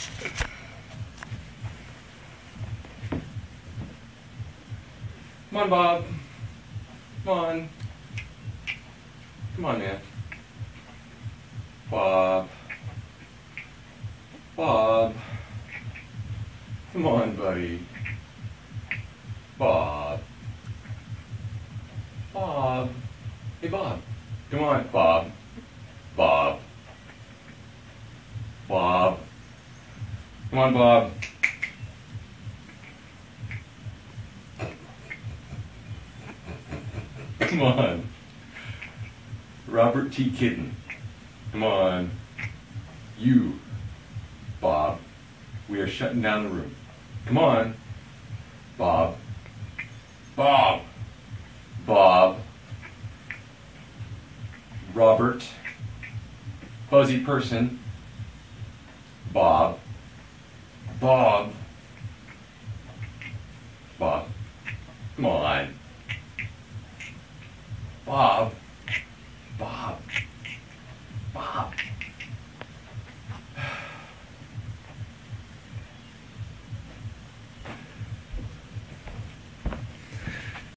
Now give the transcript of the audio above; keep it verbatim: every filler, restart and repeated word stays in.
Come on, Bob. Come on. Come on, man. Bob. Bob. Come on, buddy. Bob. Bob. Hey, Bob. Come on, Bob. Bob. Bob. Come on, Bob. Come on. Robert T. Kitten. Come on. You, Bob. We are shutting down the room. Come on. Bob. Bob. Bob. Robert. Fuzzy person. Bob. Bob. Bob. Come on. Bob.